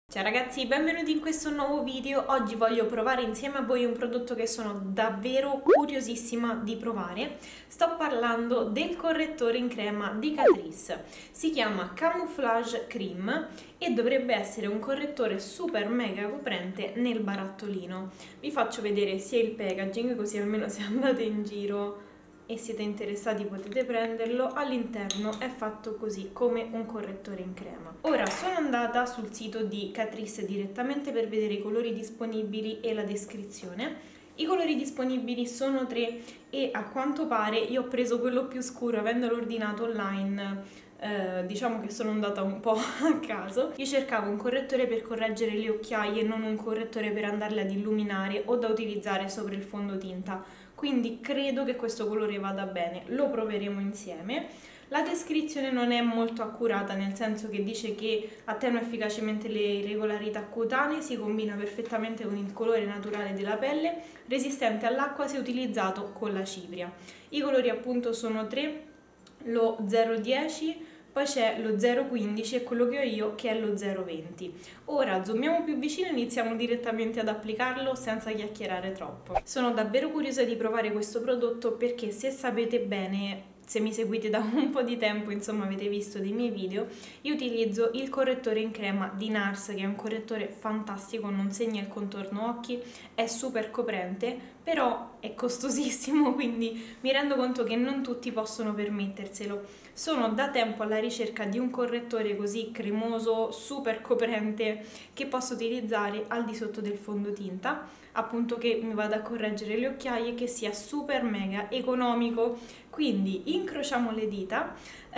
Ciao ragazzi, benvenuti in questo nuovo video. Oggi voglio provare insieme a voi un prodotto che sono davvero curiosissima di provare. Sto parlando del correttore in crema di Catrice. Si chiama Camouflage Cream e dovrebbe essere un correttore super mega coprente nel barattolino. Vi faccio vedere sia il packaging, così almeno se andate in giro e siete interessati potete prenderlo. All'interno è fatto così, come un correttore in crema. Ora sono andata sul sito di Catrice direttamente per vedere i colori disponibili e la descrizione. I colori disponibili sono 3 e a quanto pare io ho preso quello più scuro avendolo ordinato online. Diciamo che sono andata un po' a caso. Io cercavo un correttore per correggere le occhiaie, non un correttore per andarle ad illuminare o da utilizzare sopra il fondotinta, quindi credo che questo colore vada bene. Lo proveremo insieme. La descrizione non è molto accurata, nel senso che dice che attenua efficacemente le irregolarità cutanee, si combina perfettamente con il colore naturale della pelle, resistente all'acqua se utilizzato con la cipria. I colori appunto sono 3, lo 010, poi c'è lo 015 e quello che ho io che è lo 020. Ora zoomiamo più vicino e iniziamo direttamente ad applicarlo senza chiacchierare troppo. Sono davvero curiosa di provare questo prodotto perché, se sapete bene, se mi seguite da un po' di tempo, insomma avete visto dei miei video, io utilizzo il correttore in crema di NARS, che è un correttore fantastico, non segna il contorno occhi, è super coprente, però è costosissimo, quindi mi rendo conto che non tutti possono permetterselo. Sono da tempo alla ricerca di un correttore così cremoso, super coprente, che posso utilizzare al di sotto del fondotinta, appunto che mi vada a correggere le occhiaie, che sia super mega economico. Quindi incrociamo le dita,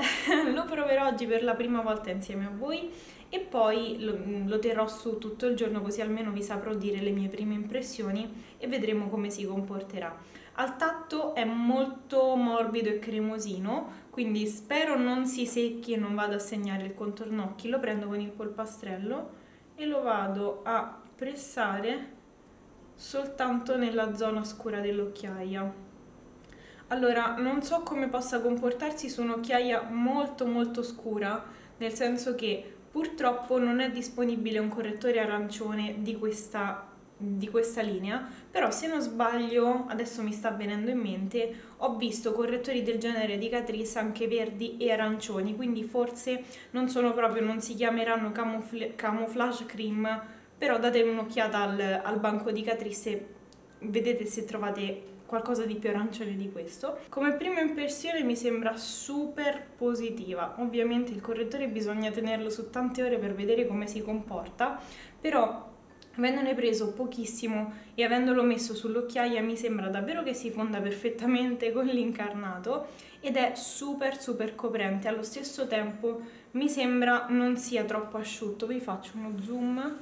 lo proverò oggi per la prima volta insieme a voi e poi lo terrò su tutto il giorno, così almeno vi saprò dire le mie prime impressioni e vedremo come si comporterà. Al tatto è molto morbido e cremosino, quindi spero non si secchi e non vada a segnare il contorno occhi. Lo prendo con il polpastrello e lo vado a pressare soltanto nella zona scura dell'occhiaia. Allora, non so come possa comportarsi su un'occhiaia molto scura, nel senso che purtroppo non è disponibile un correttore arancione di questa linea, però se non sbaglio, adesso mi sta venendo in mente, ho visto correttori del genere di Catrice anche verdi e arancioni, quindi forse non si chiameranno Camouflage Cream, però date un'occhiata al banco di Catrice e vedete se trovate qualcosa di più arancione di questo. Come prima impressione mi sembra super positiva. Ovviamente il correttore bisogna tenerlo su tante ore per vedere come si comporta, però avendone preso pochissimo e avendolo messo sull'occhiaia mi sembra davvero che si fonda perfettamente con l'incarnato ed è super coprente. Allo stesso tempo mi sembra non sia troppo asciutto. Vi faccio uno zoom.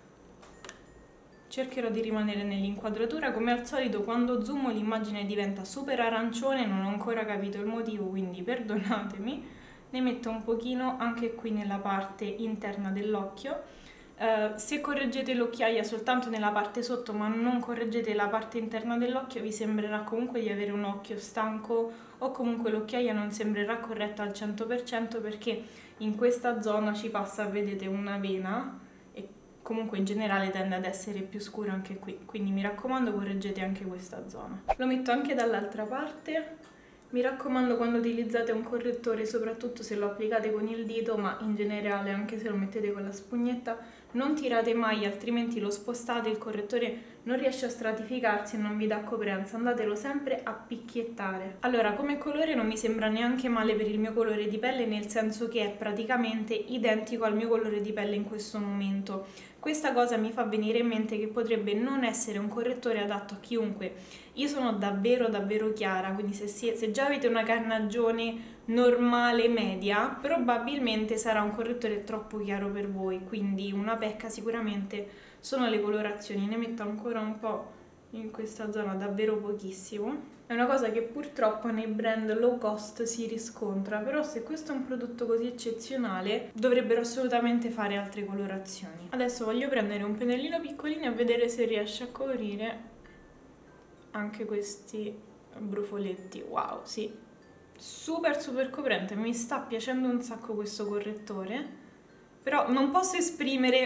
Cercherò di rimanere nell'inquadratura. Come al solito quando zoomo l'immagine diventa super arancione, non ho ancora capito il motivo, quindi perdonatemi. Ne metto un pochino anche qui nella parte interna dell'occhio. Se correggete l'occhiaia soltanto nella parte sotto ma non correggete la parte interna dell'occhio, vi sembrerà comunque di avere un occhio stanco o comunque l'occhiaia non sembrerà corretta al 100%, perché in questa zona ci passa, vedete, una vena e comunque in generale tende ad essere più scuro anche qui, quindi mi raccomando correggete anche questa zona. Lo metto anche dall'altra parte. Mi raccomando, quando utilizzate un correttore, soprattutto se lo applicate con il dito, ma in generale anche se lo mettete con la spugnetta, non tirate mai, altrimenti lo spostate, il correttore non riesce a stratificarsi e non vi dà coprenza. Andatelo sempre a picchiettare. Allora, come colore non mi sembra neanche male per il mio colore di pelle, nel senso che è praticamente identico al mio colore di pelle in questo momento. Questa cosa mi fa venire in mente che potrebbe non essere un correttore adatto a chiunque. Io sono davvero chiara, quindi se già avete una carnagione normale media, probabilmente sarà un correttore troppo chiaro per voi, quindi una pecca sicuramente sono le colorazioni. Ne metto ancora un po' in questa zona, davvero pochissimo. È una cosa che purtroppo nei brand low cost si riscontra, però se questo è un prodotto così eccezionale dovrebbero assolutamente fare altre colorazioni. Adesso voglio prendere un pennellino piccolino e vedere se riesce a coprire anche questi brufoletti. Wow, sì, super coprente, mi sta piacendo un sacco questo correttore, però non posso esprimere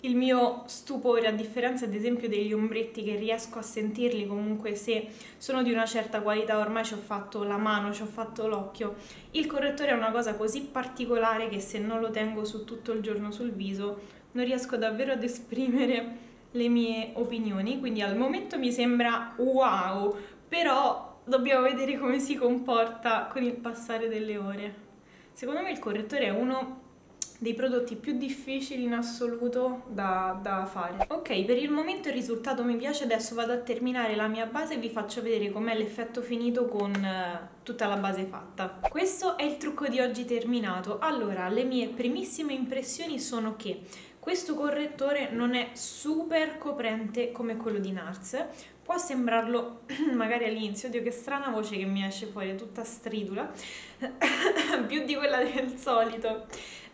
il mio stupore, a differenza ad esempio degli ombretti che riesco a sentirli comunque se sono di una certa qualità, ormai ci ho fatto la mano, ci ho fatto l'occhio, il correttore è una cosa così particolare che se non lo tengo su tutto il giorno sul viso non riesco davvero ad esprimere le mie opinioni, quindi al momento mi sembra wow, però dobbiamo vedere come si comporta con il passare delle ore. Secondo me il correttore è uno dei prodotti più difficili in assoluto da fare. Ok, per il momento il risultato mi piace, adesso vado a terminare la mia base e vi faccio vedere com'è l'effetto finito con tutta la base fatta. Questo è il trucco di oggi terminato. Allora, le mie primissime impressioni sono che questo correttore non è super coprente come quello di NARS, può sembrarlo magari all'inizio, oddio che strana voce che mi esce fuori, è tutta stridula, più di quella del solito.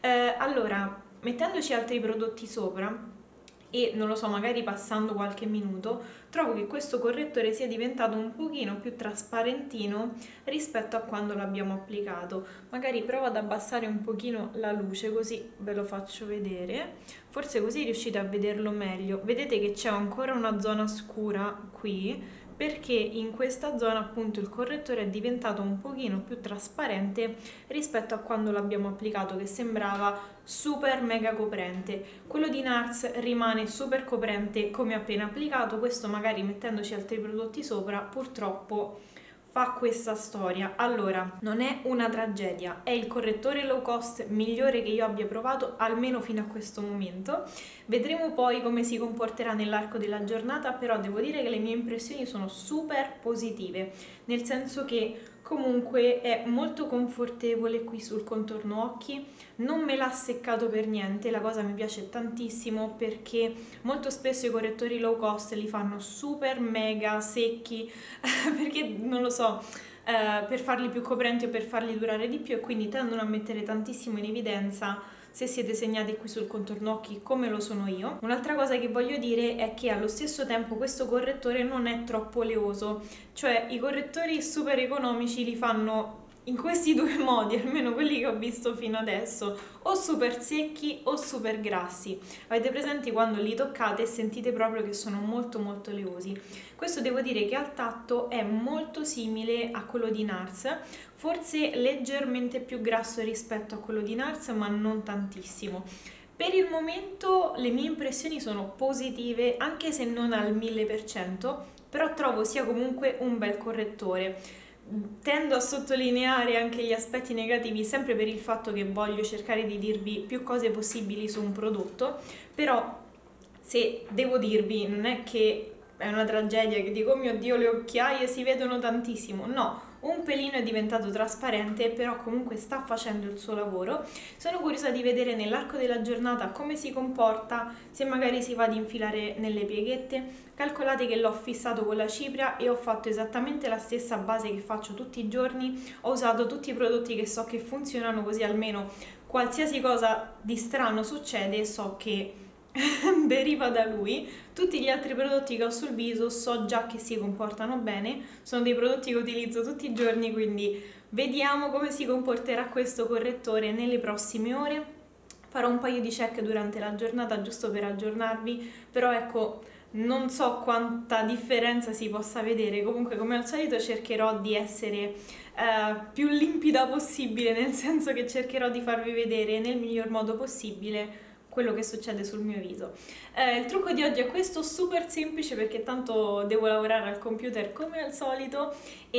Allora, mettendoci altri prodotti sopra e non lo so, magari passando qualche minuto, trovo che questo correttore sia diventato un pochino più trasparentino rispetto a quando l'abbiamo applicato. Magari provo ad abbassare un pochino la luce così ve lo faccio vedere, forse così riuscite a vederlo meglio. Vedete che c'è ancora una zona scura qui, perché in questa zona appunto il correttore è diventato un pochino più trasparente rispetto a quando l'abbiamo applicato, che sembrava super mega coprente. Quello di NARS rimane super coprente come appena applicato, questo magari mettendoci altri prodotti sopra purtroppo fa questa storia. Allora, non è una tragedia, è il correttore low cost migliore che io abbia provato almeno fino a questo momento. Vedremo poi come si comporterà nell'arco della giornata, però devo dire che le mie impressioni sono super positive, nel senso che comunque è molto confortevole qui sul contorno occhi, non me l'ha seccato per niente, la cosa mi piace tantissimo perché molto spesso i correttori low cost li fanno super mega secchi perché non lo so, per farli più coprenti o per farli durare di più, e quindi tendono a mettere tantissimo in evidenza se siete segnati qui sul contorno occhi come lo sono io. Un'altra cosa che voglio dire è che allo stesso tempo questo correttore non è troppo oleoso, cioè i correttori super economici li fanno in questi due modi, almeno quelli che ho visto fino adesso, o super secchi o super grassi. Avete presenti quando li toccate e sentite proprio che sono molto molto oleosi? Questo devo dire che al tatto è molto simile a quello di NARS, forse leggermente più grasso rispetto a quello di NARS, ma non tantissimo. Per il momento le mie impressioni sono positive, anche se non al 1000%, però trovo sia comunque un bel correttore. Tendo a sottolineare anche gli aspetti negativi sempre per il fatto che voglio cercare di dirvi più cose possibili su un prodotto, però se devo dirvi non è che è una tragedia che dico oh mio Dio le occhiaie si vedono tantissimo, no, un pelino è diventato trasparente, però comunque sta facendo il suo lavoro. Sono curiosa di vedere nell'arco della giornata come si comporta, se magari si va ad infilare nelle pieghette. Calcolate che l'ho fissato con la cipria e ho fatto esattamente la stessa base che faccio tutti i giorni, ho usato tutti i prodotti che so che funzionano, così almeno qualsiasi cosa di strano succede so che deriva da lui. Tutti gli altri prodotti che ho sul viso so già che si comportano bene, sono dei prodotti che utilizzo tutti i giorni, quindi vediamo come si comporterà questo correttore nelle prossime ore. Farò un paio di check durante la giornata giusto per aggiornarvi, però ecco, non so quanta differenza si possa vedere. Comunque come al solito cercherò di essere più limpida possibile, nel senso che cercherò di farvi vedere nel miglior modo possibile quello che succede sul mio viso. Il trucco di oggi è questo, super semplice perché tanto devo lavorare al computer come al solito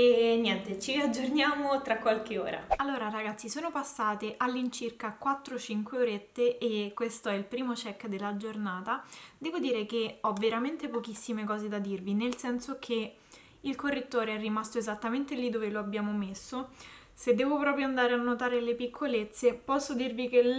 e niente, ci aggiorniamo tra qualche ora. Allora ragazzi, sono passate all'incirca 4-5 orette e questo è il primo check della giornata. Devo dire che ho veramente pochissime cose da dirvi, nel senso che il correttore è rimasto esattamente lì dove lo abbiamo messo. Se devo proprio andare a notare le piccolezze, posso dirvi che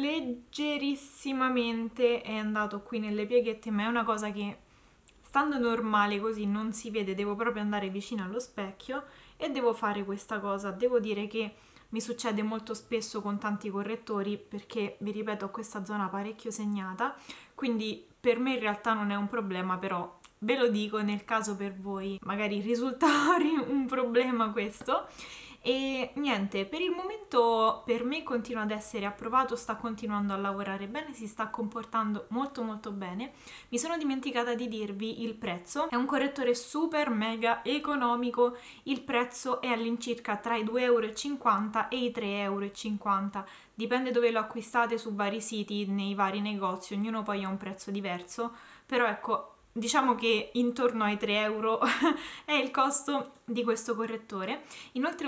leggerissimamente è andato qui nelle pieghette, ma è una cosa che stando normale così non si vede, devo proprio andare vicino allo specchio e devo fare questa cosa. Devo dire che mi succede molto spesso con tanti correttori perché, vi ripeto, ho questa zona parecchio segnata, quindi per me in realtà non è un problema, però ve lo dico nel caso per voi magari risulta un problema questo. E niente, per il momento per me continua ad essere approvato, sta continuando a lavorare bene, si sta comportando molto molto bene. Mi sono dimenticata di dirvi il prezzo, è un correttore super mega economico, il prezzo è all'incirca tra i 2,50 € e i 3,50 €, dipende dove lo acquistate su vari siti, nei vari negozi, ognuno poi ha un prezzo diverso, però ecco, diciamo che intorno ai 3 euro è il costo di questo correttore. Inoltre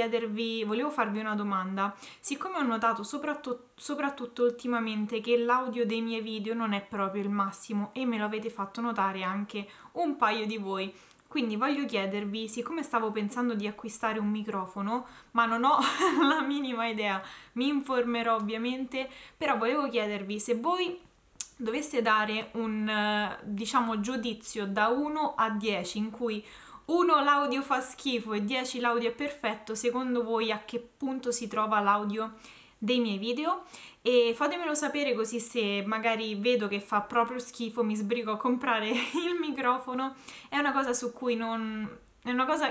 volevo farvi una domanda. Siccome ho notato soprattutto ultimamente che l'audio dei miei video non è proprio il massimo e me lo avete fatto notare anche un paio di voi, quindi voglio chiedervi, siccome stavo pensando di acquistare un microfono, ma non ho la minima idea, mi informerò ovviamente, però volevo chiedervi se voi doveste dare un, diciamo, giudizio da 1 a 10, in cui 1 l'audio fa schifo e 10 l'audio è perfetto, secondo voi a che punto si trova l'audio dei miei video? E fatemelo sapere, così se magari vedo che fa proprio schifo mi sbrigo a comprare il microfono. È una cosa su cui è una cosa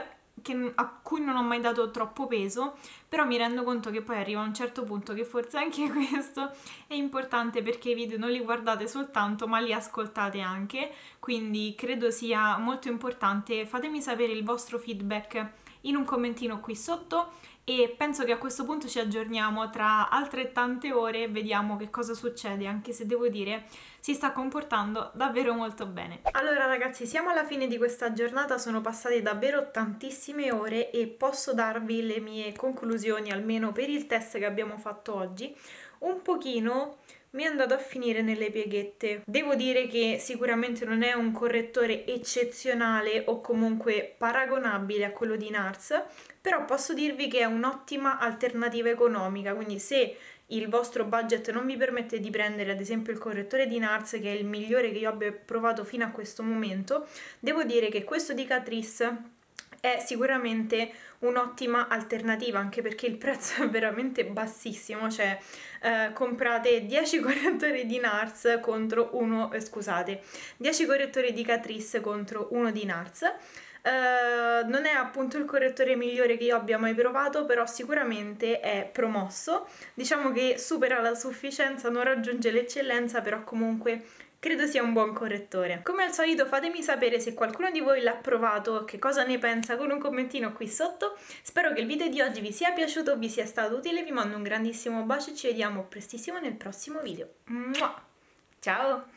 a cui non ho mai dato troppo peso, però mi rendo conto che poi arriva a un certo punto che forse anche questo è importante, perché i video non li guardate soltanto ma li ascoltate anche, quindi credo sia molto importante. Fatemi sapere il vostro feedback in un commentino qui sotto e penso che a questo punto ci aggiorniamo tra altrettante ore e vediamo che cosa succede, anche se devo dire si sta comportando davvero molto bene. Allora ragazzi, siamo alla fine di questa giornata, sono passate davvero tantissime ore e posso darvi le mie conclusioni, almeno per il test che abbiamo fatto oggi. Un pochino mi è andato a finire nelle pieghette. Devo dire che sicuramente non è un correttore eccezionale o comunque paragonabile a quello di NARS, però posso dirvi che è un'ottima alternativa economica, quindi se il vostro budget non vi permette di prendere ad esempio il correttore di NARS, che è il migliore che io abbia provato fino a questo momento, devo dire che questo di Catrice è sicuramente un'ottima alternativa, anche perché il prezzo è veramente bassissimo, cioè comprate 10 correttori di NARS contro uno, 10 correttori di Catrice contro uno di NARS. Non è appunto il correttore migliore che io abbia mai provato, però sicuramente è promosso, diciamo che supera la sufficienza, non raggiunge l'eccellenza, però comunque credo sia un buon correttore. Come al solito fatemi sapere se qualcuno di voi l'ha provato, che cosa ne pensa, con un commentino qui sotto. Spero che il video di oggi vi sia piaciuto, vi sia stato utile, vi mando un grandissimo bacio e ci vediamo prestissimo nel prossimo video. Ciao!